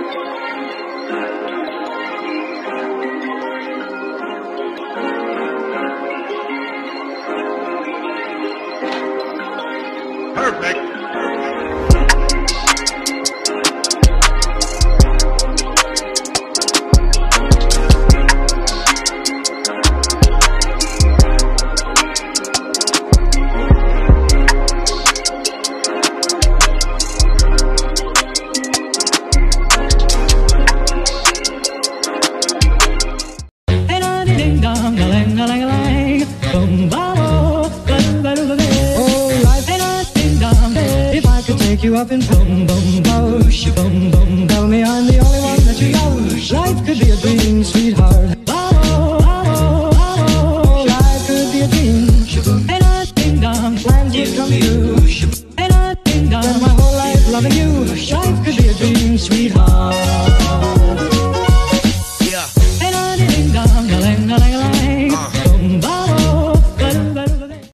Perfect. Take you up in boom boom bosh, boom boom. Tell me I'm the only one that you love. Life could be a dream, sweetheart. Life could be a dream. And I ding dong, plans would come true. And I ding dong, spend my whole life loving you. Life could be a dream, sweetheart. Yeah. And I ding dong, a lang a lang a lang.